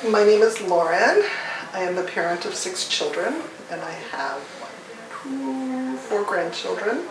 My name is Lauren. I am the parent of 6 children, and I have 4 grandchildren.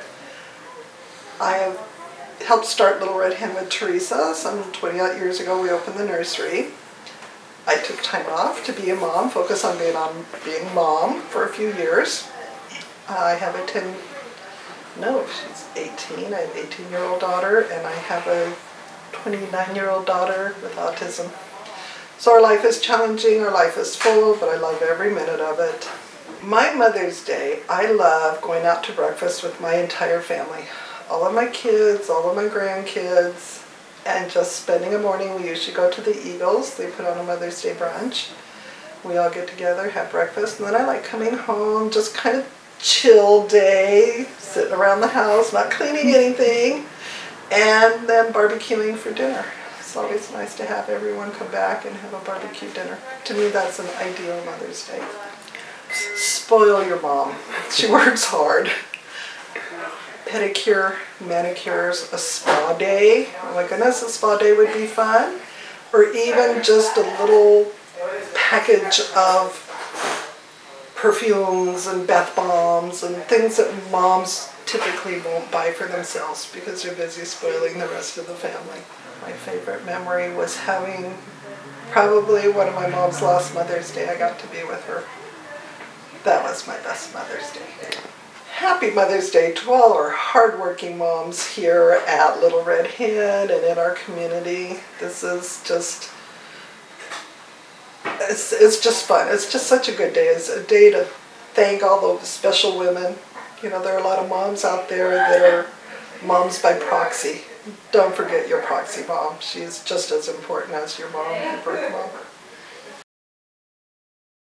I have helped start Little Red Hen with Teresa. Some 20 odd years ago we opened the nursery. I took time off to be a mom, focus on being mom for a few years. I have a she's 18. I have an 18-year-old daughter, and I have a 29-year-old daughter with autism. So our life is challenging, our life is full, but I love every minute of it. My Mother's Day, I love going out to breakfast with my entire family. All of my kids, all of my grandkids, and just spending a morning. We usually go to the Eagles. They put on a Mother's Day brunch. We all get together, have breakfast, and then I like coming home, just kind of chill day, sitting around the house, not cleaning anything, and then barbecuing for dinner. It's always nice to have everyone come back and have a barbecue dinner. To me, that's an ideal Mother's Day. Spoil your mom. She works hard. Pedicure, manicures, a spa day. Oh my goodness, a spa day would be fun. Or even just a little package of perfumes and bath bombs and things that moms typically won't buy for themselves because they're busy spoiling the rest of the family. My favorite memory was having probably one of my mom's last Mother's Day. I got to be with her. That was my best Mother's Day. Happy Mother's Day to all our hardworking moms here at Little Red Hen and in our community. This is just, it's just fun. It's just such a good day. It's a day to thank all those special women. You know, there are a lot of moms out there that are moms by proxy. Don't forget your proxy mom. She's just as important as your mom, your birth mom.